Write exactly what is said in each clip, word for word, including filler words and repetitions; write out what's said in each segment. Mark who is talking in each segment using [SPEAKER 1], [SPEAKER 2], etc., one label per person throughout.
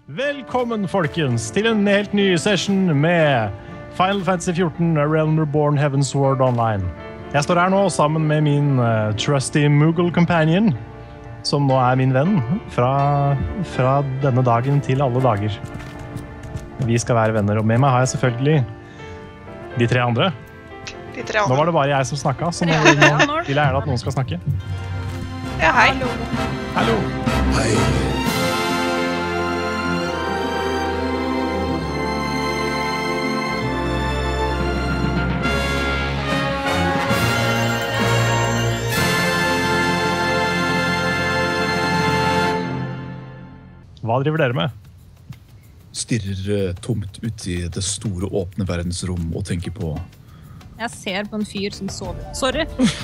[SPEAKER 1] Velkommen, folkens, til en helt ny session med Final Fantasy fjorten A Realm Reborn Heavensward Online. Jeg står her nå sammen med min uh, trusty Moogle companion, som nå er min venn fra, fra denne dagen til alle dager. Vi skal være venner, og med meg har jeg selvfølgelig de tre andre.
[SPEAKER 2] De tre andre.
[SPEAKER 1] Nå var det bare jeg som snakket, så nå, nå vil jeg gjerne at noen skal snakke.
[SPEAKER 2] Ja, hei.
[SPEAKER 1] Hallo.
[SPEAKER 3] Hei.
[SPEAKER 1] Hva driver dere med?
[SPEAKER 3] Stirrer uh, tomt ut i det store åpne verdensrom og tenker på...
[SPEAKER 4] Jeg ser på en fyr som sover. Sorry.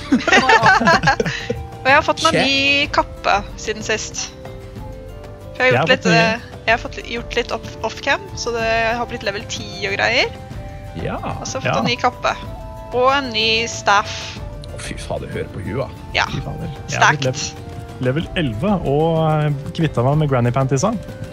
[SPEAKER 2] Og jeg har fått meg ny kappe siden sist. For jeg har gjort, litt, jeg har fått gjort litt off-cam, så det har blitt level ti og greier.
[SPEAKER 3] Ja.
[SPEAKER 2] Og så har jeg fått
[SPEAKER 1] Ja.
[SPEAKER 2] en ny kappe. Og en ny staff.
[SPEAKER 3] Å, fy fader, hør på hua.
[SPEAKER 2] Ja,
[SPEAKER 1] Fy fader. Jeg har blitt
[SPEAKER 2] stacked.
[SPEAKER 1] Level elleve og kvittet meg med granny pantiesa.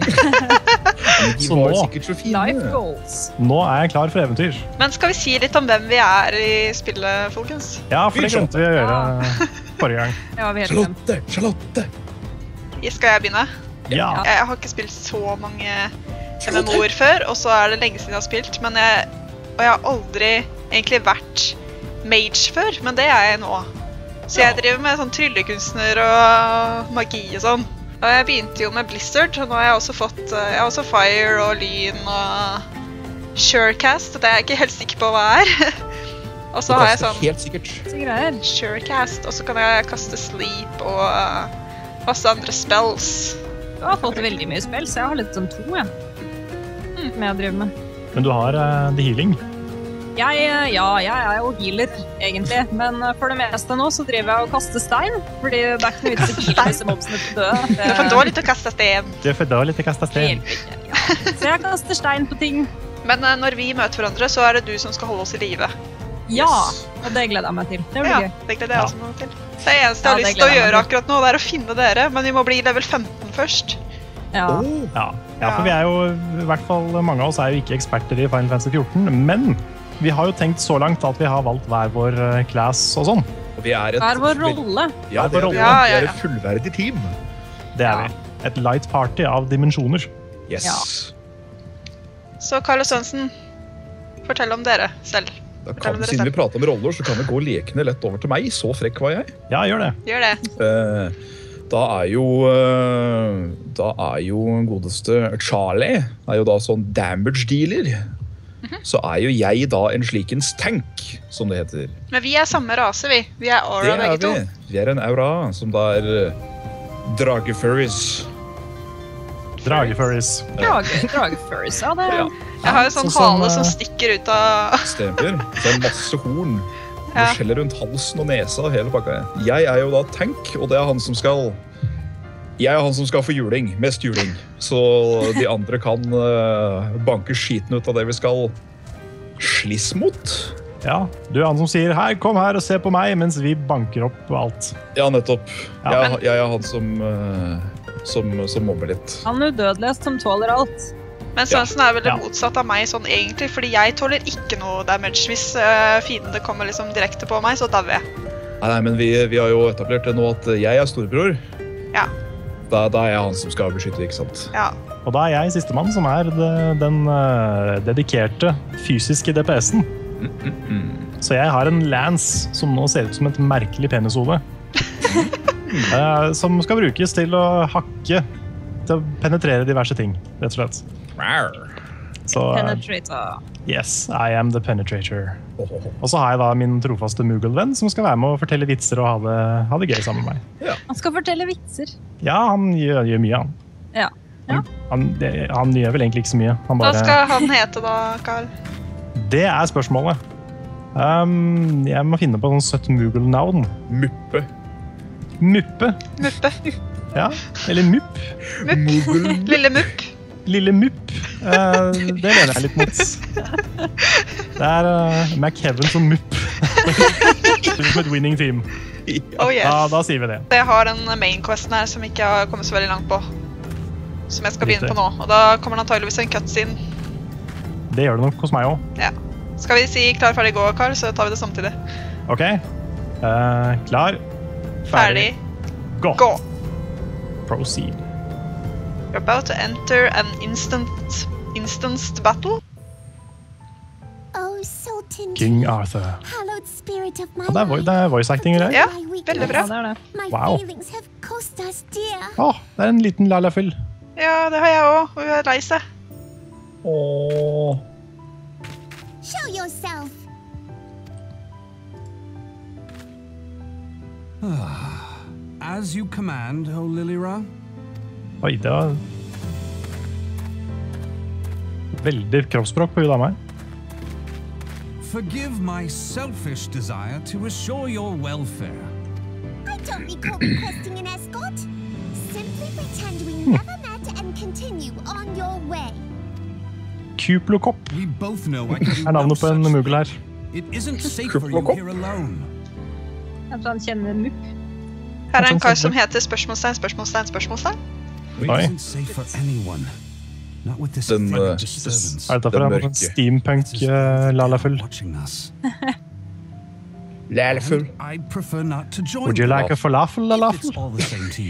[SPEAKER 3] Men de
[SPEAKER 1] Så
[SPEAKER 3] var
[SPEAKER 1] nå-
[SPEAKER 3] sikkert så fine.
[SPEAKER 4] Life goals.
[SPEAKER 1] Nå er jeg klar for eventyr.
[SPEAKER 2] Men skal vi si litt om hvem vi er i spillet, folkens?
[SPEAKER 1] Ja, for det glemte vi å gjøre forrige gang.
[SPEAKER 4] Ja, vi helt glemt.
[SPEAKER 3] Charlotte, Charlotte.
[SPEAKER 2] Skal jeg begynne?
[SPEAKER 1] Ja.
[SPEAKER 2] Jeg har ikke spilt så mange M M O-er før, og så er det lenge siden jeg har spilt. Men jeg, og jeg har aldri egentlig vært mage før, men det er jeg nå. Så jeg driver med sånn tryllekunstner og magi og sånn. Og jeg begynte jo med Blizzard, og nå har jeg også fått jeg har også Fire og Lyn og Surecast, det er jeg ikke helt sikker på hva er. Og så har jeg sånn
[SPEAKER 3] Helt sikkert.
[SPEAKER 4] Så greier.
[SPEAKER 2] Surecast, og så kan jeg kaste Sleep og uh, masse andre spells.
[SPEAKER 4] Du har fått veldig mye spill, så jeg har litt sånn to, ja. Mm, med å drive med.
[SPEAKER 1] Men du har uh, The Healing.
[SPEAKER 4] Jeg, ja, jeg er jo healer, egentlig. Men for det meste nå så driver jeg og kaster stein. Fordi det er ikke noe vits å heale disse mobsene til døde.
[SPEAKER 2] Det er for dårlig til å kaste stein.
[SPEAKER 1] Det er for dårlig til å kaste stein.
[SPEAKER 4] Helt ikke, ja. Så jeg kaster stein på ting.
[SPEAKER 2] Men uh, når vi møter hverandre, så er det du som skal holde oss i live.
[SPEAKER 4] Ja, og det gleder jeg meg til. Det blir
[SPEAKER 2] Ja,
[SPEAKER 4] gøy.
[SPEAKER 2] det gleder jeg
[SPEAKER 1] Ja.
[SPEAKER 2] også meg til. Det eneste jeg
[SPEAKER 4] Ja,
[SPEAKER 2] har
[SPEAKER 4] det
[SPEAKER 2] lyst til å
[SPEAKER 4] gleder jeg meg
[SPEAKER 2] gjøre
[SPEAKER 4] til.
[SPEAKER 2] akkurat nå, det er å finne dere, men vi må bli level femten først.
[SPEAKER 4] Ja.
[SPEAKER 3] Åh,
[SPEAKER 1] Ja. ja, for vi er jo, i hvert fall mange av oss er jo ikke eksperter i Final Fantasy fjorten, men vi har jo tenkt så langt at vi har valgt hver vår uh, class og sånn.
[SPEAKER 3] og vi er et...
[SPEAKER 4] Hva er vår rolle?
[SPEAKER 3] Ja,
[SPEAKER 1] Hver
[SPEAKER 3] det er,
[SPEAKER 1] vår
[SPEAKER 3] vi.
[SPEAKER 1] rolle.
[SPEAKER 2] Ja,
[SPEAKER 3] Vi
[SPEAKER 2] ja,
[SPEAKER 3] er
[SPEAKER 2] ja.
[SPEAKER 3] et fullverdig team.
[SPEAKER 1] Det er
[SPEAKER 4] Ja.
[SPEAKER 1] vi. Et light party av dimensjoner.
[SPEAKER 3] Yes.
[SPEAKER 4] Ja.
[SPEAKER 2] Så Carlo Sønsen, fortell om dere selv.
[SPEAKER 3] Da
[SPEAKER 2] Fortell
[SPEAKER 3] kan,
[SPEAKER 2] om dere
[SPEAKER 3] siden vi
[SPEAKER 2] selv.
[SPEAKER 3] prater om roller, så kan det gå lekende lett over til meg. Så frekk var jeg.
[SPEAKER 1] Ja, gjør det.
[SPEAKER 2] Gjør det.
[SPEAKER 3] Eh, da er jo eh, Da er jo godeste Charlie er jo da sånn damage dealer. Så er jo jeg da en slikens tank, som det heter.
[SPEAKER 2] Men vi er samme rase, vi. Vi er Aura,
[SPEAKER 3] Det er
[SPEAKER 2] begge to.
[SPEAKER 3] vi. Vi er en aura, som da er uh, dragefurries.
[SPEAKER 1] Dragefurries.
[SPEAKER 4] Drage, dragefurries, ja det
[SPEAKER 3] Ja,
[SPEAKER 2] Jeg har en sånn
[SPEAKER 1] Sånn som,
[SPEAKER 2] hale som
[SPEAKER 1] eh,
[SPEAKER 2] stikker ut av...
[SPEAKER 3] stemmer. Det er masse horn.
[SPEAKER 2] Ja.
[SPEAKER 3] Og skjeller rundt halsen og nesa og hele pakka. Jeg er jo da tank, og det er han som skal Jeg er han som skal få juling. Mest juling. Så de andre kan uh, banke skiten ut av det vi skal sliss mot.
[SPEAKER 1] Ja, du er han som sier, hei, kom her og se på meg, mens vi banker opp alt.
[SPEAKER 3] Ja, nettopp.
[SPEAKER 1] Ja,
[SPEAKER 3] jeg,
[SPEAKER 2] men-
[SPEAKER 3] jeg er han som, uh, som, som mobber litt.
[SPEAKER 4] Han er udødeligst som tåler alt.
[SPEAKER 2] Men Sønsen er vel det
[SPEAKER 1] Ja.
[SPEAKER 2] motsatt av meg sånn egentlig, fordi jeg tåler ikke noe damage. Hvis uh, fiendene kommer liksom direkte på meg, så dauer jeg.
[SPEAKER 3] Nei, nei, men vi, vi har jo etablert det nå at jeg er storebror.
[SPEAKER 2] Ja.
[SPEAKER 3] Da, da er jeg han som skal beskytte, ikke sant?
[SPEAKER 2] Ja.
[SPEAKER 1] Og da er jeg sistemann, som er det, den uh, dedikerte fysiske D P S-en. Så jeg har en lance som nå ser ut som et merkelig penishode. uh, som skal brukes til å hakke, til å penetrere diverse ting, rett og slett.
[SPEAKER 3] Rar.
[SPEAKER 1] Så uh,
[SPEAKER 4] Penetrator.
[SPEAKER 1] yes, I am the penetrator.
[SPEAKER 3] Ho, ho, ho.
[SPEAKER 1] Og så har jeg da min trofaste Moogle-venn som skal være med å fortelle vitser og ha det, ha det gøy sammen med meg.
[SPEAKER 4] Han skal fortelle vitser.
[SPEAKER 1] Ja, han gjør, gjør mye, han.
[SPEAKER 4] Ja. Ja.
[SPEAKER 1] Han, det, han gjør vel egentlig ikke så mye. Han
[SPEAKER 2] Hva
[SPEAKER 1] bare,
[SPEAKER 2] skal han hete da, Carl?
[SPEAKER 1] Det er spørsmålet. Um, jeg må finne på noen søtt Moogle-navn.
[SPEAKER 3] Muppe.
[SPEAKER 1] Muppe.
[SPEAKER 2] Muppe.
[SPEAKER 1] Ja, eller Mupp.
[SPEAKER 3] Moogle.
[SPEAKER 2] Lille Mupp.
[SPEAKER 1] Lille Mupp. Uh, det lener jeg litt mot. Det er uh, McKevin som Mupp. Som et winning team.
[SPEAKER 2] Oh yes.
[SPEAKER 1] Ja, da sier vi det.
[SPEAKER 2] Jeg har en main questen her som ikke har kommet så veldig langt på. som jeg skal begynne på nå. Og da kommer det antageligvis en cutscene.
[SPEAKER 1] Det gjør det nok hos meg også.
[SPEAKER 2] Ja. Skal vi si klar, ferdig, gå, Karl, så tar vi det samtidig.
[SPEAKER 1] Ok. Uh, klar.
[SPEAKER 2] Ferdig,
[SPEAKER 1] Gå.
[SPEAKER 2] gå.
[SPEAKER 1] Proceed.
[SPEAKER 2] You're about to enter an instant, instanced battle.
[SPEAKER 5] Oh, Sultan
[SPEAKER 1] King Arthur.
[SPEAKER 5] hallowed spirit of my
[SPEAKER 1] Ja, det, er, vo- det er voice acting i det.
[SPEAKER 2] Ja, veldig bra.
[SPEAKER 4] Ja, det er det.
[SPEAKER 5] My
[SPEAKER 1] Wow.
[SPEAKER 5] feelings have cost us dear.
[SPEAKER 1] Åh, det er en liten Lala-fyll.
[SPEAKER 2] Ja, det har jeg også, og hun er lei seg.
[SPEAKER 3] Åh.
[SPEAKER 5] Show yourself.
[SPEAKER 6] As you command, O Lilira.
[SPEAKER 1] Oi, det var... Veldig kroppsspråk på hun dama.
[SPEAKER 6] Forgive my selfish desire to assure your welfare.
[SPEAKER 5] I don't recall requesting an escort. Simply pretend we never met and continue on your way.
[SPEAKER 1] Kuplokopp
[SPEAKER 6] We both know I can do
[SPEAKER 1] er
[SPEAKER 6] no
[SPEAKER 1] navnet på en
[SPEAKER 6] such
[SPEAKER 1] mugel her.
[SPEAKER 6] thing. It isn't safe for you
[SPEAKER 3] Kuplokop.
[SPEAKER 6] here alone.
[SPEAKER 4] Jeg tror han kjenner mupp.
[SPEAKER 2] Her er
[SPEAKER 1] Sånn
[SPEAKER 2] en kar
[SPEAKER 1] sier
[SPEAKER 2] som
[SPEAKER 1] du.
[SPEAKER 2] heter spørsmålstegn, spørsmålstegn, spørsmålstegn.
[SPEAKER 6] It
[SPEAKER 1] Oi.
[SPEAKER 6] isn't safe for anyone. Not with this
[SPEAKER 3] Den,
[SPEAKER 6] threat
[SPEAKER 3] uh,
[SPEAKER 6] of disturbance.
[SPEAKER 1] Er dette for
[SPEAKER 3] Den
[SPEAKER 1] en
[SPEAKER 3] mørke.
[SPEAKER 1] sånn steampunk uh, Lala-fyll?
[SPEAKER 6] Watching us.
[SPEAKER 3] Lærfull.
[SPEAKER 6] I'd prefer not to join
[SPEAKER 1] Would you
[SPEAKER 6] you
[SPEAKER 1] like a falafel,
[SPEAKER 6] if
[SPEAKER 1] Lala-fyll?
[SPEAKER 6] it's all the same to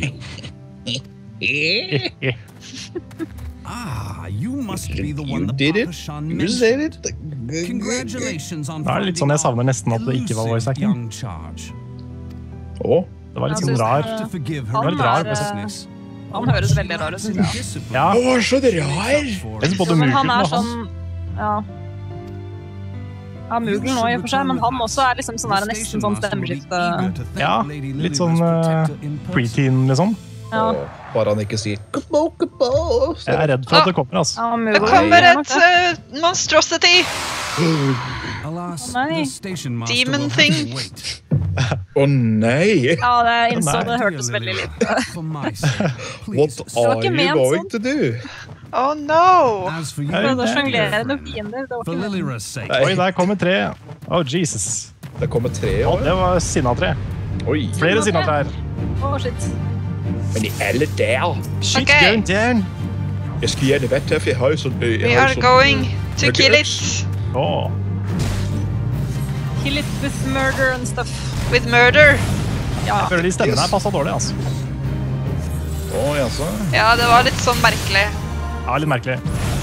[SPEAKER 6] you. Ah, you must be the one
[SPEAKER 3] You
[SPEAKER 6] that
[SPEAKER 3] did it.
[SPEAKER 6] Papa Shan
[SPEAKER 3] You
[SPEAKER 6] mentioned.
[SPEAKER 3] said it.
[SPEAKER 6] Congratulations on
[SPEAKER 1] Da er det litt sånn jeg savner nesten at det ikke var voice acting.
[SPEAKER 6] young charge.
[SPEAKER 3] Åh.
[SPEAKER 1] Det var litt
[SPEAKER 4] Jeg
[SPEAKER 1] sånn
[SPEAKER 4] synes
[SPEAKER 1] rar.
[SPEAKER 4] det-
[SPEAKER 6] To forgive her
[SPEAKER 4] Han
[SPEAKER 1] var litt rar,
[SPEAKER 6] business.
[SPEAKER 4] Han høres veldig rar ut, synes jeg.
[SPEAKER 1] Ja,
[SPEAKER 3] Åh, var så rar.
[SPEAKER 1] jeg synes både
[SPEAKER 4] Men han
[SPEAKER 1] Muglen
[SPEAKER 4] er
[SPEAKER 1] og han...
[SPEAKER 4] sånn... Ja. Ja, Muglen nå i og for seg, men han også er liksom sånn her nesten sånn stemmeskifte.
[SPEAKER 1] Ja, litt sånn uh, preteen, liksom.
[SPEAKER 4] Ja,
[SPEAKER 3] Åh, bare han ikke sier «Kabo, kabo».
[SPEAKER 1] Jeg er redd for at det kommer, altså.
[SPEAKER 4] ja
[SPEAKER 2] Det
[SPEAKER 4] Muglen
[SPEAKER 2] kommer
[SPEAKER 4] gjør nok
[SPEAKER 2] et
[SPEAKER 4] det.
[SPEAKER 2] uh, monstrosity!
[SPEAKER 6] Alas,
[SPEAKER 4] Nei.
[SPEAKER 6] the station master
[SPEAKER 2] Demon
[SPEAKER 6] will have
[SPEAKER 2] thing.
[SPEAKER 6] to wait.
[SPEAKER 3] Åh, nei.
[SPEAKER 4] Ja, det innså
[SPEAKER 1] Nei.
[SPEAKER 4] det hørtes veldig litt.
[SPEAKER 6] For my sake,
[SPEAKER 3] What
[SPEAKER 6] please.
[SPEAKER 3] are
[SPEAKER 4] ikke
[SPEAKER 3] you
[SPEAKER 4] ment
[SPEAKER 3] going
[SPEAKER 4] sånn.
[SPEAKER 3] to do?
[SPEAKER 2] Oh no!
[SPEAKER 6] As for you,
[SPEAKER 1] Hey.
[SPEAKER 4] Prøvde å sjonglere noen fiender, det var
[SPEAKER 6] for
[SPEAKER 4] ikke det.
[SPEAKER 6] Lilira's sake.
[SPEAKER 1] Oi, der kommer tre. Oh, Jesus.
[SPEAKER 3] Det kommer tre
[SPEAKER 1] Å,
[SPEAKER 3] år.
[SPEAKER 1] det var sinna-tre.
[SPEAKER 3] Oi.
[SPEAKER 1] Flere sinna-trær.
[SPEAKER 4] Å, shit.
[SPEAKER 3] Men i alle der.
[SPEAKER 1] Shit
[SPEAKER 2] Ok.
[SPEAKER 1] going down.
[SPEAKER 3] Jeg skulle gjerne vært her, for jeg har jo sånn... jeg
[SPEAKER 2] We
[SPEAKER 3] har
[SPEAKER 2] are
[SPEAKER 3] jo sånn-
[SPEAKER 2] going to
[SPEAKER 3] Look
[SPEAKER 2] kill
[SPEAKER 3] at
[SPEAKER 2] it
[SPEAKER 1] Åh.
[SPEAKER 4] Kill it with murder and stuff.
[SPEAKER 2] with murder.
[SPEAKER 4] Ja,
[SPEAKER 1] Jeg føler de stemmene her passet dårlig, altså.
[SPEAKER 3] Åh, jaså.
[SPEAKER 2] Ja, det var litt sånn merkelig.
[SPEAKER 1] Ja, litt merkelig.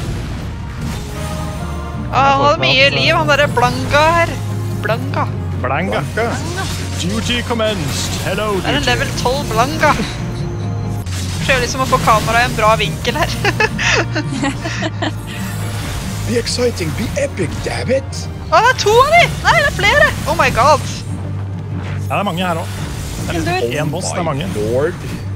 [SPEAKER 2] Å, han hadde mye liv, han derre Blanka her. Blanka.
[SPEAKER 1] Blanka. Duty commenced. Hello,
[SPEAKER 2] Det er en
[SPEAKER 1] duty.
[SPEAKER 2] level tolv Blanka. Prøver liksom å få kameraet i en bra vinkel her.
[SPEAKER 3] Be exciting, be epic, damn it.
[SPEAKER 2] Å, det er to av de! Nei, det er flere! Oh my god.
[SPEAKER 1] Ja, det er mange her også. Det er liksom én boss, det er mange.
[SPEAKER 3] Lord.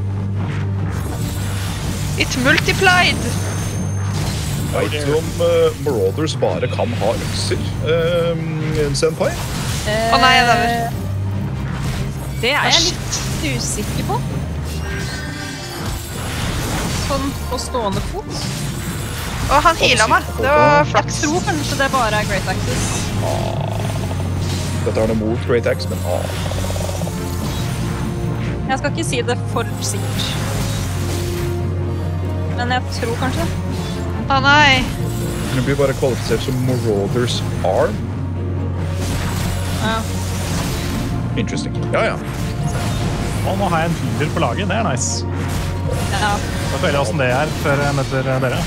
[SPEAKER 2] It multiplied.
[SPEAKER 3] Vet du om uh, Marauders bare kan ha økser, uh, Senpai?
[SPEAKER 2] Å nei, jeg dauer.
[SPEAKER 4] det er jeg litt usikker på. Sånn på stående fot.
[SPEAKER 2] Å, han heala meg. Det var
[SPEAKER 4] Jeg
[SPEAKER 2] flaks.
[SPEAKER 4] tror kanskje det bare er Great Access.
[SPEAKER 3] Dette har noe mot Great Axe, men åh.
[SPEAKER 4] Jeg skal ikke si det for sikkert. Men jeg tror kanskje.
[SPEAKER 2] Å nei.
[SPEAKER 3] Det blir bare kvalifisert som Marauders Arm.
[SPEAKER 4] Ja.
[SPEAKER 3] Interesting. Ja, ja.
[SPEAKER 1] Og nå har jeg en healer på laget, det er nice.
[SPEAKER 4] Ja.
[SPEAKER 1] Da føler jeg hvordan det er før jeg møter dere.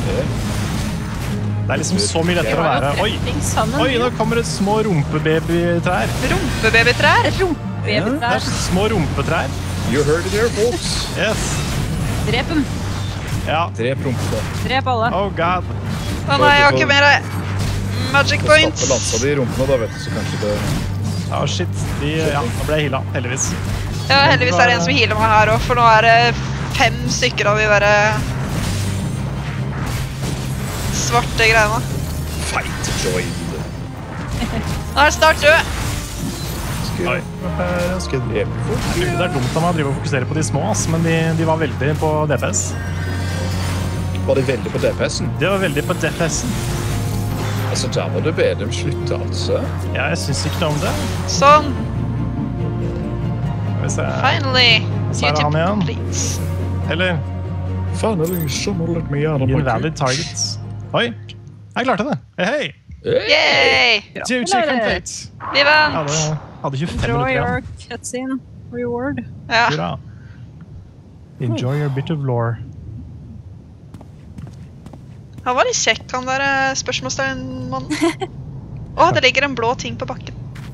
[SPEAKER 1] Det er liksom så mye lettere å være. Oi, oi, nå kommer det små rumpebabytrær.
[SPEAKER 2] Rumpebabytrær.
[SPEAKER 1] Det
[SPEAKER 4] Rumpebabytrær.
[SPEAKER 1] er små rumpetrær.
[SPEAKER 3] You heard it here, folks.
[SPEAKER 1] Yes.
[SPEAKER 4] Drep dem.
[SPEAKER 1] Ja.
[SPEAKER 3] Drep rumpene.
[SPEAKER 4] Drep alle.
[SPEAKER 1] Oh god.
[SPEAKER 2] Å nei, jeg har ikke mer magic
[SPEAKER 3] Og
[SPEAKER 2] points.
[SPEAKER 3] stappe lansa di i rumpene, da vet du, så kanskje det...
[SPEAKER 1] Oh shit. De, ja, nå ble jeg heala, heldigvis.
[SPEAKER 2] Ja, heldigvis er det en som healer meg her også, for nå er det fem stykker av de der svarte greiene.
[SPEAKER 3] Fight joined.
[SPEAKER 2] Nå er det snart død.
[SPEAKER 1] Oi.
[SPEAKER 3] Skal jeg drepe folk?
[SPEAKER 1] Det er dumt av meg å drive og fokusere på de små, ass, men de, de var veldig på D P S.
[SPEAKER 3] Var de veldig på D P S-en?
[SPEAKER 1] De var veldig på D P S-en.
[SPEAKER 3] Altså, der må du be dem slutte, altså.
[SPEAKER 1] Ja, jeg synes ikke noe om det.
[SPEAKER 2] Sånn,
[SPEAKER 1] Skal vi se.
[SPEAKER 2] finally.
[SPEAKER 1] Så er det han igjen.
[SPEAKER 2] Please.
[SPEAKER 1] Eller,
[SPEAKER 3] Finally, someone let me out of my
[SPEAKER 1] Invalid targets. Oi, jeg klarte det. Hei, hei.
[SPEAKER 2] Yay!
[SPEAKER 1] Two chicken plates.
[SPEAKER 2] Vi
[SPEAKER 1] Jeg
[SPEAKER 2] vant!
[SPEAKER 1] hadde, hadde tjuefem
[SPEAKER 4] Enjoy
[SPEAKER 1] minutter
[SPEAKER 4] your
[SPEAKER 1] igjen.
[SPEAKER 4] cutscene reward.
[SPEAKER 2] Ja.
[SPEAKER 1] Hurra. Enjoy your bit of lore.
[SPEAKER 2] Han var litt kjekk, han der eh, spørsmålstegn-mannen. Å, det ligger en blå ting på bakken.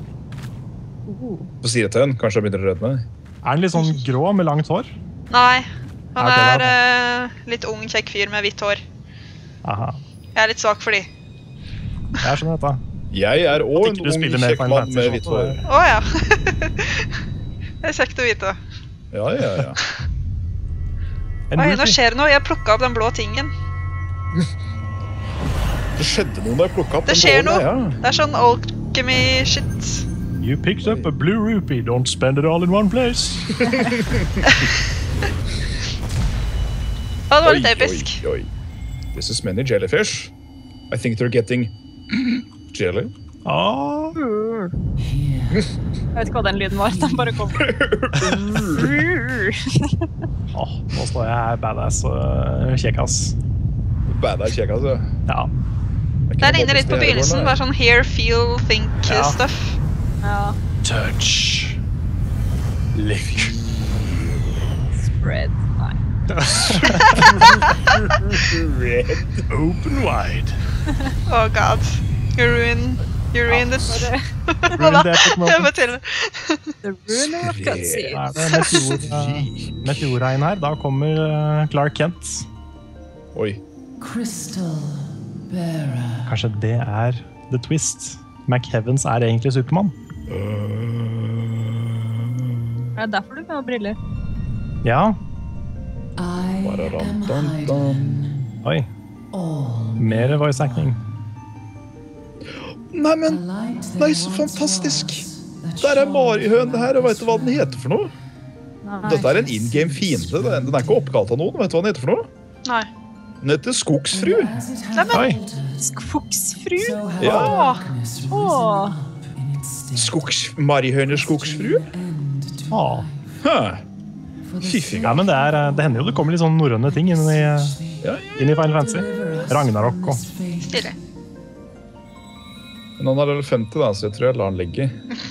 [SPEAKER 3] Hva sier jeg til henne? Kanskje jeg begynner å rødme?
[SPEAKER 1] Er den litt sånn grå med langt hår?
[SPEAKER 2] Nei, han
[SPEAKER 1] Ok, da.
[SPEAKER 2] er eh, litt ung, kjekk fyr med hvitt hår.
[SPEAKER 1] Aha,
[SPEAKER 2] Jeg er litt svak for de.
[SPEAKER 1] jeg skjønner dette.
[SPEAKER 3] Jeg er òg en
[SPEAKER 1] Ikke du
[SPEAKER 3] ung,
[SPEAKER 1] spiller mer
[SPEAKER 3] kjekk
[SPEAKER 1] Final
[SPEAKER 3] mann
[SPEAKER 1] Fantasy,
[SPEAKER 3] med
[SPEAKER 1] så
[SPEAKER 3] hvitt hår.
[SPEAKER 2] Å ja. Det er kjekt å vite.
[SPEAKER 3] Ja, ja, ja.
[SPEAKER 1] En
[SPEAKER 2] Oi, nå
[SPEAKER 1] rupee.
[SPEAKER 2] skjer det noe. Jeg plukket opp den blå tingen.
[SPEAKER 3] Det skjedde noe da jeg plukket opp
[SPEAKER 2] Det
[SPEAKER 3] den
[SPEAKER 2] skjer
[SPEAKER 3] blå
[SPEAKER 2] noe.
[SPEAKER 3] greia.
[SPEAKER 2] Det er sånn alchemy-shit.
[SPEAKER 1] You picked up a blue rupee. Don't spend it all in one place.
[SPEAKER 2] Å, det var
[SPEAKER 3] Oi,
[SPEAKER 2] litt episk.
[SPEAKER 3] oi, oi. This is many jellyfish. I think they're getting jelly.
[SPEAKER 1] Ah,
[SPEAKER 4] Jeg vet ikke hva den lyden var. Den bare kom.
[SPEAKER 1] åh, nå står jeg her badass og uh, kjekkas.
[SPEAKER 3] Bad er kjekk, altså.
[SPEAKER 1] Ja.
[SPEAKER 2] Det ligner litt på begynnelsen. Bare sånn hear, feel, think
[SPEAKER 1] Ja.
[SPEAKER 2] stuff.
[SPEAKER 4] Ja,
[SPEAKER 1] Touch. Lick.
[SPEAKER 4] spread. Nei.
[SPEAKER 1] Open wide.
[SPEAKER 2] Oh god. You ruin, you ruined it.
[SPEAKER 4] Bare
[SPEAKER 1] Ruined the epic moment.
[SPEAKER 2] Jeg må til.
[SPEAKER 4] the rune of cutscene.
[SPEAKER 1] Er det meteor, meteorregn her? Da kommer uh, Clark Kent.
[SPEAKER 3] Oi.
[SPEAKER 7] Crystal bearer.
[SPEAKER 1] Kanskje det er The Twist. McHeavens er egentlig Supermann.
[SPEAKER 4] Er det derfor du har briller?
[SPEAKER 1] Ja.
[SPEAKER 7] I am
[SPEAKER 3] Ba-da-dam-dam-dam.
[SPEAKER 7] hidden.
[SPEAKER 1] Oi.
[SPEAKER 7] All
[SPEAKER 1] Mer voice acting.
[SPEAKER 3] Nei, men
[SPEAKER 7] the light that
[SPEAKER 3] Nei, så
[SPEAKER 7] once
[SPEAKER 3] fantastisk.
[SPEAKER 7] was, that
[SPEAKER 3] Der er
[SPEAKER 7] shone
[SPEAKER 3] marihønen her, og vet du hva den heter for noe?
[SPEAKER 4] Nei.
[SPEAKER 3] Dette er en in-game fiende. Den den er ikke oppkalt av noen. Vet du hva den heter for noe?
[SPEAKER 2] Nei.
[SPEAKER 3] Den heter Skogsfru.
[SPEAKER 7] as it
[SPEAKER 2] Nei, men-
[SPEAKER 1] Oi.
[SPEAKER 4] Skogsfru?
[SPEAKER 7] so has
[SPEAKER 3] Ja.
[SPEAKER 7] darkness risen
[SPEAKER 4] Åh.
[SPEAKER 7] up in its state.
[SPEAKER 3] Skogs... Marihøner Skogsfru?
[SPEAKER 7] End to
[SPEAKER 1] Ah.
[SPEAKER 3] Hæ.
[SPEAKER 7] for the
[SPEAKER 3] Fiffig.
[SPEAKER 1] Ja, men det, er, uh, det hender jo det kommer litt sånn norrøne ting inn i, uh,
[SPEAKER 3] Ja,
[SPEAKER 1] inn i Final Fantasy.
[SPEAKER 7] deliver us
[SPEAKER 1] Ragnarok
[SPEAKER 7] from
[SPEAKER 1] og
[SPEAKER 7] this fate.
[SPEAKER 2] Stille.
[SPEAKER 3] men han er level femti, da, så jeg tror jeg lar han ligge.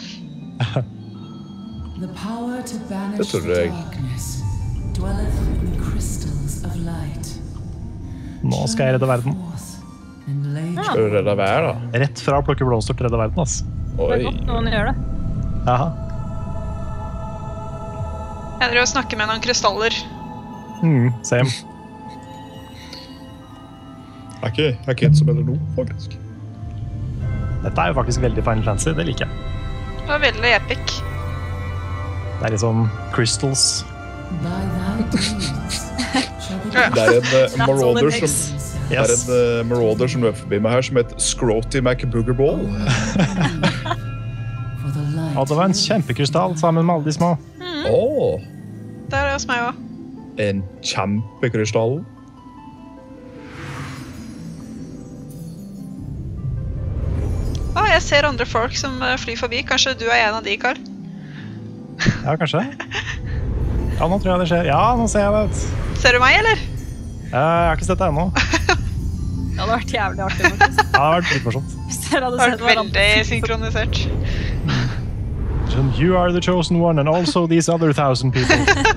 [SPEAKER 7] The power to banish
[SPEAKER 3] Det tror
[SPEAKER 7] the
[SPEAKER 3] jeg.
[SPEAKER 7] darkness dwelleth in the crystals of light.
[SPEAKER 1] nå skal jeg redde verden.
[SPEAKER 7] Forth and lay
[SPEAKER 3] Skal du redde hver, da?
[SPEAKER 1] Rett fra å plukke blomster til redde verden, ass.
[SPEAKER 4] Det er
[SPEAKER 3] Oi.
[SPEAKER 4] godt noen gjør det.
[SPEAKER 1] Jaha.
[SPEAKER 2] Jeg driver og snakker med noen krystaller.
[SPEAKER 1] Mm, same.
[SPEAKER 3] Er ikke, er ikke en som heller noe, faktisk.
[SPEAKER 1] Dette er jo faktisk veldig Final Fantasy, det liker jeg.
[SPEAKER 2] Det var veldig epic.
[SPEAKER 1] Det er liksom crystals.
[SPEAKER 7] by thy deeds shall the
[SPEAKER 2] Ja.
[SPEAKER 3] Det er en uh,
[SPEAKER 4] That's all it
[SPEAKER 3] marauder
[SPEAKER 4] takes.
[SPEAKER 3] som Det er
[SPEAKER 1] Yes.
[SPEAKER 3] en uh, marauder som løper forbi meg her, som heter Scroty McBoogerball.
[SPEAKER 7] for the light.
[SPEAKER 1] Og det var en kjempekrystall sammen med alle de små.
[SPEAKER 3] Åh,
[SPEAKER 2] Det er det hos meg òg.
[SPEAKER 3] en kjempekrystall.
[SPEAKER 2] Å, jeg ser andre folk som eh, flyr forbi. Kanskje du er en av de, Karl?
[SPEAKER 1] Ja, kanskje. Ja, nå tror jeg det skjer. Ja, nå ser jeg det.
[SPEAKER 2] Ser du meg, eller?
[SPEAKER 1] Jeg har ikke sett det ennå.
[SPEAKER 4] Det hadde vært jævlig artig, faktisk.
[SPEAKER 1] Ja, det har vært litt morsomt.
[SPEAKER 4] Hvis dere hadde
[SPEAKER 2] Det har
[SPEAKER 4] sett
[SPEAKER 2] vært veldig
[SPEAKER 4] hverandre.
[SPEAKER 2] synkronisert.
[SPEAKER 1] Sånn, you are the chosen one, and also these other thousand people.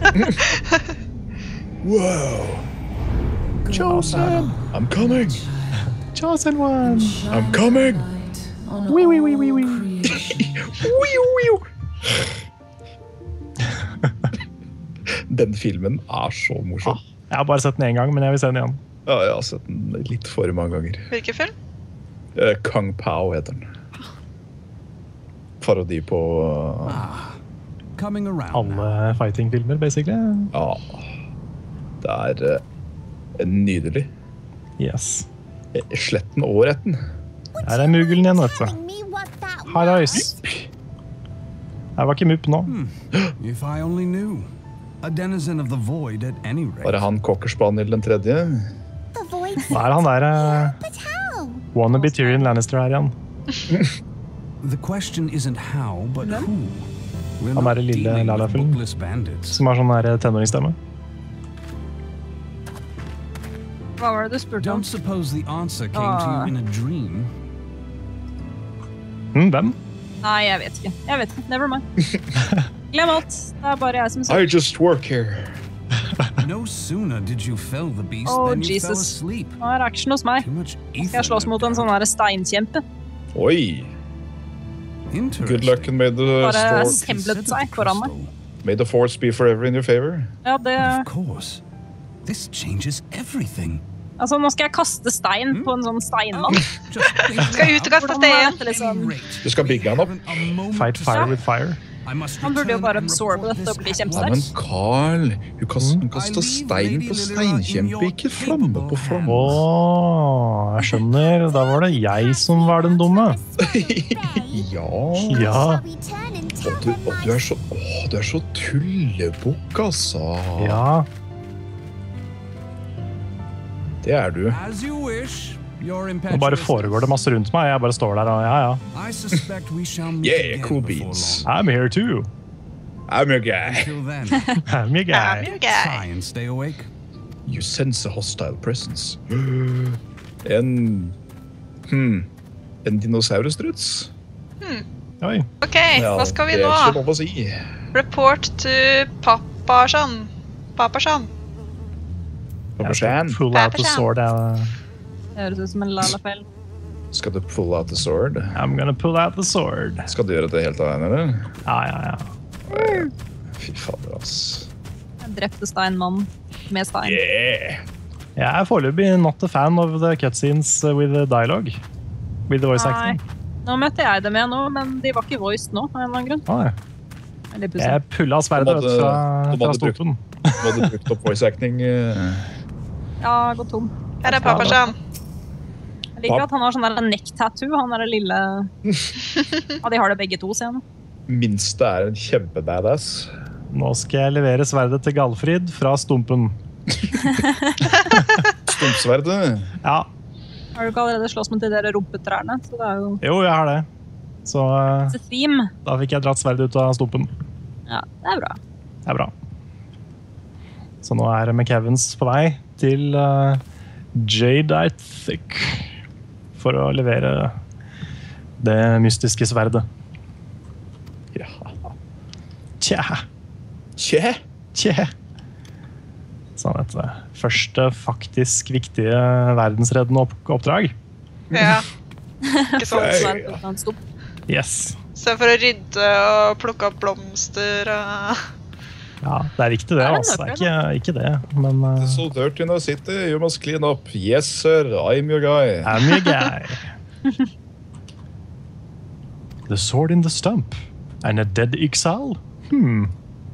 [SPEAKER 3] Wow. Chosen. I'm coming.
[SPEAKER 1] Chosen one!
[SPEAKER 3] I'm coming.
[SPEAKER 7] On
[SPEAKER 1] Wee, wee, wee,
[SPEAKER 7] all
[SPEAKER 1] wee, wee.
[SPEAKER 7] creation.
[SPEAKER 3] Wiu, wiu. Den filmen er så morsom.
[SPEAKER 1] Jeg har bare sett den én gang, men jeg vil se den igjen.
[SPEAKER 3] Ja, jeg har sett den litt for mange ganger.
[SPEAKER 2] Hvilken film?
[SPEAKER 3] Eh, Kung Pao heter den. Parodi på uh,
[SPEAKER 6] Coming around now.
[SPEAKER 1] Alle fighting-filmer, basically.
[SPEAKER 3] Ja. Det er uh, nydelig.
[SPEAKER 1] Yes.
[SPEAKER 3] Eh, Sletten og retten.
[SPEAKER 1] Her er Muggelen igjen, vet du.
[SPEAKER 5] Telling me what that was?
[SPEAKER 1] Halløys. Jeg var ikke mupp nå.
[SPEAKER 6] If I only knew. A denizen of the void at any rate.
[SPEAKER 3] Bare han Cocker Spaniel den tredje.
[SPEAKER 5] The void
[SPEAKER 1] Da er han der uh,
[SPEAKER 5] but how?
[SPEAKER 1] wannabe Tyrion Lannister her igjen.
[SPEAKER 6] The question isn't how, but who. We're
[SPEAKER 1] Han er
[SPEAKER 6] not
[SPEAKER 1] lille
[SPEAKER 6] dealing with
[SPEAKER 1] Lalafellen.
[SPEAKER 6] bookless bandits.
[SPEAKER 1] Som har sånn der tenåringsstemme.
[SPEAKER 4] Hva var det du spurte om?
[SPEAKER 6] Don't suppose the answer came to you in a dream.
[SPEAKER 1] Mm, hvem?
[SPEAKER 4] Nei, jeg vet ikke. Jeg vet ikke. Never mind. Glem alt. Det er bare jeg som
[SPEAKER 3] I
[SPEAKER 4] sier.
[SPEAKER 3] just work here.
[SPEAKER 6] No sooner did you fell the beast
[SPEAKER 4] Oh,
[SPEAKER 6] than you
[SPEAKER 4] Jesus.
[SPEAKER 6] fell asleep.
[SPEAKER 4] Nå er action hos meg.
[SPEAKER 6] Too much
[SPEAKER 4] Skal jeg slåss mot en sånn her steinkjempe?
[SPEAKER 3] Oi.
[SPEAKER 6] Interesting.
[SPEAKER 3] Good luck and may the,
[SPEAKER 4] Bare
[SPEAKER 3] store,
[SPEAKER 4] stemplet seg foran meg.
[SPEAKER 3] may the force be forever in your favor.
[SPEAKER 4] Ja, det...
[SPEAKER 6] Of course. This changes everything.
[SPEAKER 4] Altså, nå skal jeg kaste stein på en sånn steinmann.
[SPEAKER 6] Just think
[SPEAKER 2] Skal ut og kaste
[SPEAKER 4] Hvordan
[SPEAKER 2] stein.
[SPEAKER 4] er dette liksom?
[SPEAKER 3] Du skal bygge han opp.
[SPEAKER 1] Fight fire with fire.
[SPEAKER 4] Han burde jo bare absorbe dette og bli
[SPEAKER 3] Ja,
[SPEAKER 4] kjempesterk.
[SPEAKER 3] men Carl, hun kaster, hun kaster stein på steinkjempe, ikke flamme på flamme.
[SPEAKER 1] Åh, jeg skjønner. Da var det jeg som var den dumme.
[SPEAKER 3] Ja.
[SPEAKER 1] Ja.
[SPEAKER 3] Og du, og du er så, åh, du er så tullebukk, altså.
[SPEAKER 1] Ja.
[SPEAKER 3] Det er du.
[SPEAKER 6] As you wish. Your
[SPEAKER 1] Nå bare foregår det masse rundt meg. Jeg bare står der og ja, ja.
[SPEAKER 6] I suspect we shall meet
[SPEAKER 3] Yeah,
[SPEAKER 6] again
[SPEAKER 3] cool
[SPEAKER 6] before
[SPEAKER 3] beans.
[SPEAKER 6] long.
[SPEAKER 1] I'm here too.
[SPEAKER 3] I'm your guy.
[SPEAKER 6] Until then,
[SPEAKER 1] I'm your
[SPEAKER 2] I'm
[SPEAKER 1] guy.
[SPEAKER 2] your guy.
[SPEAKER 6] try and stay awake.
[SPEAKER 3] You sense a hostile presence. En... Hmm. En dinosaurusstruts?
[SPEAKER 1] Oi.
[SPEAKER 2] Ok, hva skal vi
[SPEAKER 3] det
[SPEAKER 2] nå?
[SPEAKER 3] er ikke lov å si.
[SPEAKER 2] Report to Papashan. Papashan.
[SPEAKER 1] Jeg skal pull out the sword. jeg.
[SPEAKER 4] Det høres ut som en lalafell.
[SPEAKER 3] Skal du pull out the sword?
[SPEAKER 1] I'm gonna pull out the sword.
[SPEAKER 3] Skal du gjøre det helt alene, eller?
[SPEAKER 1] Ja, ja, ja.
[SPEAKER 3] Fy fader, ass.
[SPEAKER 4] Jeg drepte steinmannen med stein.
[SPEAKER 3] Yeah!
[SPEAKER 1] Jeg er foreløpig not a fan of the cutscenes with the dialogue. With the voice
[SPEAKER 4] Nei.
[SPEAKER 1] acting.
[SPEAKER 4] Nå møtte jeg dem igjen nå, men de var ikke voiced nå, av en eller annen grunn.
[SPEAKER 1] Ah, ja.
[SPEAKER 4] Veldig pussig.
[SPEAKER 1] Jeg pulla sverdet
[SPEAKER 3] De
[SPEAKER 1] vet,
[SPEAKER 3] hadde-
[SPEAKER 1] fra,
[SPEAKER 3] de
[SPEAKER 1] fra
[SPEAKER 3] hadde brukt-
[SPEAKER 1] stumpen.
[SPEAKER 3] Nå hadde du brukt opp voice acting. eh.
[SPEAKER 4] Ja, gått tom.
[SPEAKER 2] Her er Papashan.
[SPEAKER 4] Jeg liker at han har sånn der neck-tattoo, han der lille... Ja, de har det begge to, sier han.
[SPEAKER 3] Minste er en kjempebadass.
[SPEAKER 1] Nå skal jeg levere sverdet til Galfrid fra stumpen.
[SPEAKER 3] Stumpsverdet.
[SPEAKER 1] Ja,
[SPEAKER 4] Har du ikke allerede slåss med de der rumpetrærne? Så det er jo...
[SPEAKER 1] jo, jeg har det. Så eh,
[SPEAKER 4] It's a theme.
[SPEAKER 1] da fikk jeg dratt sverdet ut av stumpen.
[SPEAKER 4] Ja, det er bra.
[SPEAKER 1] Det er bra. Så nå er McKevens på vei til uh, Jadeithic for å levere det mystiske sverdet.
[SPEAKER 3] Ja.
[SPEAKER 1] Tja,
[SPEAKER 3] Tje!
[SPEAKER 1] tje. Sånn et uh, første faktisk viktige verdensreddende opp oppdrag.
[SPEAKER 2] Ja. Ikke sant?
[SPEAKER 3] Hey.
[SPEAKER 4] Sverd uten en stopp.
[SPEAKER 1] Yes.
[SPEAKER 2] Så for å rydde og plukke opp blomster og...
[SPEAKER 1] Ja, det er riktig det,
[SPEAKER 4] Er det
[SPEAKER 1] altså. Det er
[SPEAKER 4] nøkker,
[SPEAKER 1] ikke, ikke det, men uh,
[SPEAKER 3] It's so dirty in the city, you must clean up. Yes, sir, I'm your guy.
[SPEAKER 1] I'm your guy. The sword in the stump. And a dead exile? Hmm.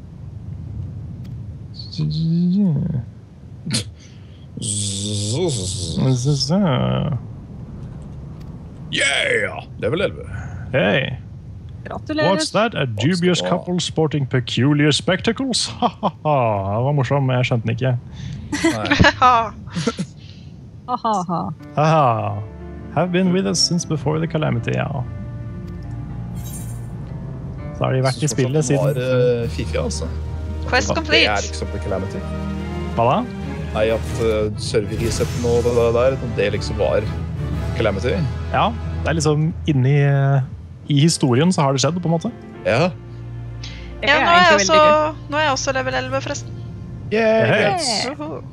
[SPEAKER 3] Yeah! Level elleve.
[SPEAKER 1] Hey,
[SPEAKER 4] Gratulerer.
[SPEAKER 1] what's that? A dubious
[SPEAKER 3] Hva skal det
[SPEAKER 1] couple sporting peculiar spectacles? Ha, ha, ha. Det var morsom, men jeg skjønte den ikke.
[SPEAKER 2] Ha.
[SPEAKER 4] Ha, ha, ha.
[SPEAKER 1] Haha. Have been with us since before the calamity, ja. Så har de vært i spillet
[SPEAKER 3] Det var
[SPEAKER 1] siden...
[SPEAKER 3] uh, fifi, altså.
[SPEAKER 2] Quest
[SPEAKER 3] Det er
[SPEAKER 2] complete.
[SPEAKER 3] liksom The Calamity.
[SPEAKER 1] Hva da?
[SPEAKER 3] Nei, at uh, server-resetten og det der, det liksom var Calamity.
[SPEAKER 1] Ja, det er liksom inni uh, i historien så har det skjedd, på en måte.
[SPEAKER 3] Ja.
[SPEAKER 4] Det
[SPEAKER 2] Ja,
[SPEAKER 4] er
[SPEAKER 2] nå er, jeg
[SPEAKER 4] egentlig
[SPEAKER 2] også,
[SPEAKER 4] veldig gøy.
[SPEAKER 2] nå er jeg også level elleve, forresten.
[SPEAKER 3] Yeah.
[SPEAKER 1] Hey.
[SPEAKER 2] Uhu.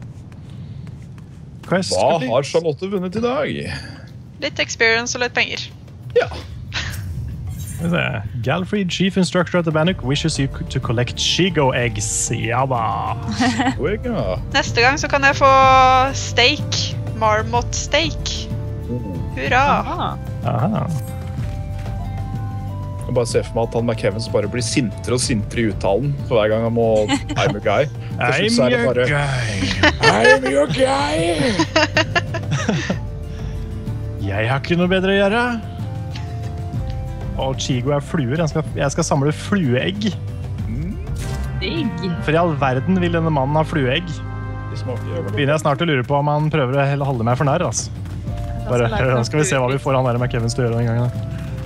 [SPEAKER 1] Quest
[SPEAKER 3] Hva
[SPEAKER 1] complete.
[SPEAKER 3] har Charlotte vunnet i dag?
[SPEAKER 2] Litt experience og litt penger.
[SPEAKER 3] Ja.
[SPEAKER 1] Skal vi se. Galfrid, chief instructor at the Bannock, wishes you to collect Shigo eggs. Ja da.
[SPEAKER 3] Ja.
[SPEAKER 2] Neste gang så kan jeg få steak. Marmot steak. Hurra!
[SPEAKER 4] Ah,
[SPEAKER 1] Aha.
[SPEAKER 3] Jeg kan bare se for meg at han McKevens bare blir sintere og sintere i uttalen for hver gang han må I'm your guy. Til slutt så
[SPEAKER 1] I'm
[SPEAKER 3] er det
[SPEAKER 1] your
[SPEAKER 3] bare,
[SPEAKER 1] guy.
[SPEAKER 3] I'm your guy!
[SPEAKER 1] Jeg har ikke noe bedre å gjøre. Og Chigo er fluer. Jeg skal, jeg skal samle flueegg.
[SPEAKER 4] digg.
[SPEAKER 1] For i all verden vil denne mannen ha flueegg.
[SPEAKER 3] De smaker jo vel.
[SPEAKER 1] Begynner jeg snart å lure på om han prøver å holde meg for nær. Altså. Bare,
[SPEAKER 4] Altså,
[SPEAKER 1] skal vi se hva vi får han der McKevens til å gjøre den gangen.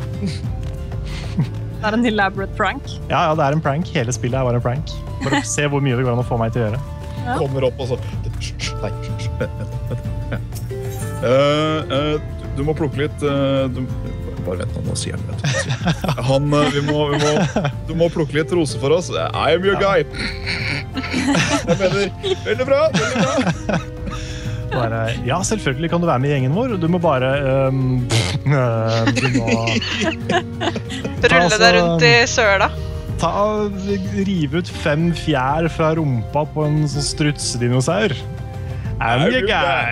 [SPEAKER 4] Det er en elaborate prank.
[SPEAKER 1] Ja, ja, det er en prank. Hele spillet er bare en prank. For å se hvor mye det går an å få meg til å gjøre.
[SPEAKER 3] Kommer opp og så Nei, Uh, uh, du må plukke litt uh, du, Bare vent nå, sier han vet du. Han, uh, vi må, vi må, du må plukke litt roser for oss. I am your guy. Jeg mener, veldig bra, veldig bra.
[SPEAKER 1] Bare, ja, selvfølgelig kan du være med i gjengen vår. Du må bare um, uh, Du må
[SPEAKER 2] Rulle deg rundt i søla.
[SPEAKER 1] Ta, rive ut fem fjær fra rumpa på en sånn strutsedinosaur. I'm your guy.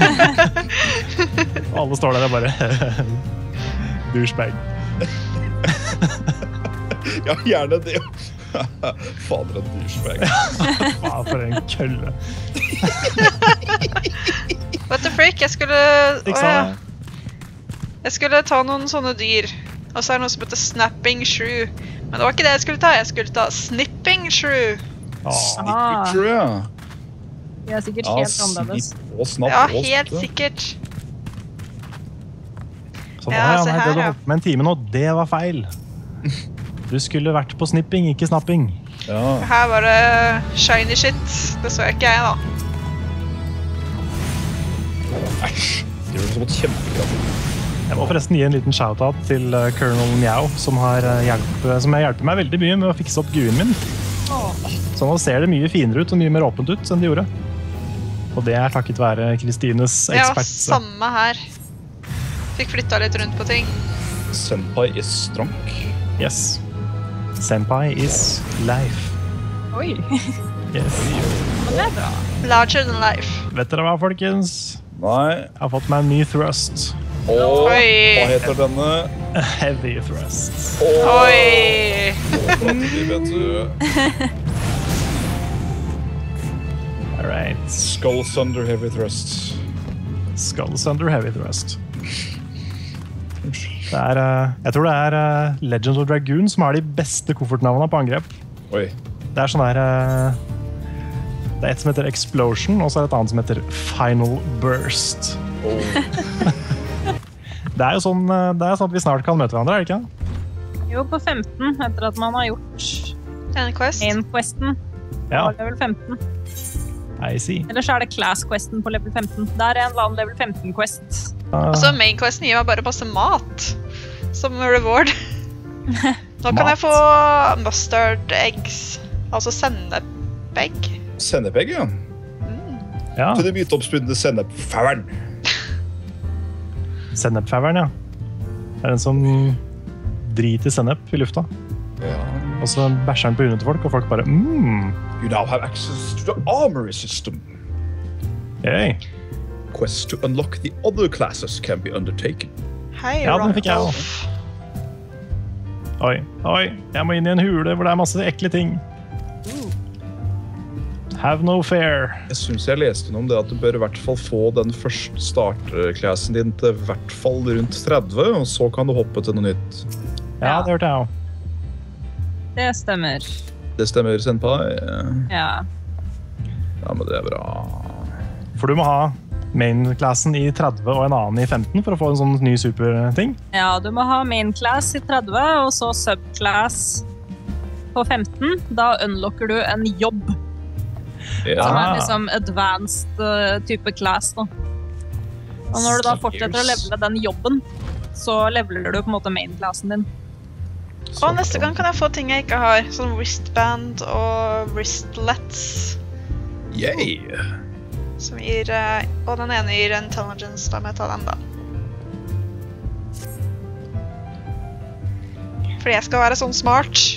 [SPEAKER 1] Alle står der og bare douchebag.
[SPEAKER 3] Ja, gjerne det. Fader, en douchebag.
[SPEAKER 1] Faen, for en kølle.
[SPEAKER 2] What the freak? Jeg skulle... Å, ja. Jeg skulle ta noen sånne dyr. Og så er det noe som heter snapping shrew. Men det var ikke det jeg skulle ta. Jeg skulle ta snipping shrew.
[SPEAKER 4] Ah.
[SPEAKER 3] Tror jeg.
[SPEAKER 4] Det er sikkert
[SPEAKER 3] Ja,
[SPEAKER 4] helt annerledes.
[SPEAKER 3] snipp og snapp
[SPEAKER 2] Ja,
[SPEAKER 3] og
[SPEAKER 2] helt
[SPEAKER 3] snappe.
[SPEAKER 2] sikkert.
[SPEAKER 1] Sånn,
[SPEAKER 2] Ja,
[SPEAKER 1] ja,
[SPEAKER 2] se
[SPEAKER 1] nei,
[SPEAKER 2] her,
[SPEAKER 1] det du
[SPEAKER 2] ja.
[SPEAKER 1] holdt på med en time nå, det var feil. Du skulle vært på snipping, ikke snapping.
[SPEAKER 3] Ja.
[SPEAKER 2] Her var det shiny shit. Det så ikke jeg, da.
[SPEAKER 3] Æsj. Det gjør det så godt kjempekraftig.
[SPEAKER 1] Jeg må forresten gi en liten shoutout til uh, Colonel Meow, som, har, uh, hjelp, som har hjulpet meg veldig mye med å fikse opp G U I-en min. Så nå ser det mye finere ut og mye mer åpent ut enn det gjorde. Og det er takket være Kristines
[SPEAKER 2] Ja,
[SPEAKER 1] ekspert.
[SPEAKER 2] samme her. Fikk flytta litt rundt på ting.
[SPEAKER 3] Senpai is strong.
[SPEAKER 1] Yes. Senpai is life.
[SPEAKER 4] Oi,
[SPEAKER 1] Yes.
[SPEAKER 4] det er bra.
[SPEAKER 2] Larger than life.
[SPEAKER 1] Vet dere hva, folkens?
[SPEAKER 3] Nei.
[SPEAKER 1] Jeg har fått meg en ny thrust.
[SPEAKER 3] Og
[SPEAKER 2] Oi.
[SPEAKER 3] hva heter denne?
[SPEAKER 1] A heavy thrust.
[SPEAKER 2] Oi!
[SPEAKER 3] De vet du.
[SPEAKER 1] All right.
[SPEAKER 3] Skull Thunder Heavy Thrust.
[SPEAKER 1] Skull Thunder heavy thrust. Det er, uh, jeg tror det er uh, Legends of Dragoon som har de beste koffertnavnene på angrep.
[SPEAKER 3] Oi.
[SPEAKER 1] Det er sånn der uh, Det er et som heter Explosion, og så er det et annet som heter Final Burst.
[SPEAKER 3] Oh.
[SPEAKER 1] Det er jo sånn, uh, det er sånn at vi snart kan møte hverandre, er det ikke?
[SPEAKER 4] Jo, på femten, etter at man har gjort
[SPEAKER 2] En quest.
[SPEAKER 4] main-questen
[SPEAKER 1] Ja,
[SPEAKER 4] på level femten.
[SPEAKER 1] I see.
[SPEAKER 4] Eller så er det class-questen på level femten. Det er en eller annen level femten-quest.
[SPEAKER 1] Uh,
[SPEAKER 2] Altså, main questen gir meg bare masse mat som reward. Nå kan
[SPEAKER 1] Mat?
[SPEAKER 2] jeg få mustard eggs, altså sennepegg.
[SPEAKER 3] Sennepegg, ja.
[SPEAKER 1] ja,
[SPEAKER 3] Til det myteoppspunne sennepfauren.
[SPEAKER 1] sennepfaveren, ja. Det er den som driter sennep i lufta.
[SPEAKER 3] Ja.
[SPEAKER 1] Og så bæsjer den på hunden til folk, og folk bare mm,
[SPEAKER 3] You now have access to the armory system.
[SPEAKER 1] hey.
[SPEAKER 3] Quests to unlock the other classes can be undertaken.
[SPEAKER 2] Hei,
[SPEAKER 1] Ja, den fikk jeg
[SPEAKER 2] Randolph.
[SPEAKER 1] Oi, oi, jeg må inn i en hule hvor det er masse ekle ting. Have no fear.
[SPEAKER 3] Jeg synes jeg leste noe om det at du bør i hvert fall få den første startklassen din til i hvert fall rundt tretti, og så kan du hoppe til noe nytt.
[SPEAKER 1] Ja, det hørte jeg også.
[SPEAKER 4] Det stemmer.
[SPEAKER 3] Det stemmer, Senpai?
[SPEAKER 4] Ja.
[SPEAKER 3] Ja, men det er bra.
[SPEAKER 1] For du må ha main-klassen i tretti og en annen i femten for å få en sånn ny superting.
[SPEAKER 4] Ja, du må ha main class i tretti, og så subclass på femten. Da unlocker du en jobb,
[SPEAKER 3] Ja.
[SPEAKER 4] som
[SPEAKER 1] Ah.
[SPEAKER 4] er liksom advanced uh, type class. Da. Og når du da fortsetter å levele den jobben, så leveler du på en måte main-klassen din.
[SPEAKER 2] Og neste gang kan jeg få ting jeg ikke har, sånn wristband og wristlets,
[SPEAKER 3] Yay!
[SPEAKER 2] som gir, eh, og den ene gir intelligence, da må jeg ta den da. Fordi jeg skal være sånn smart.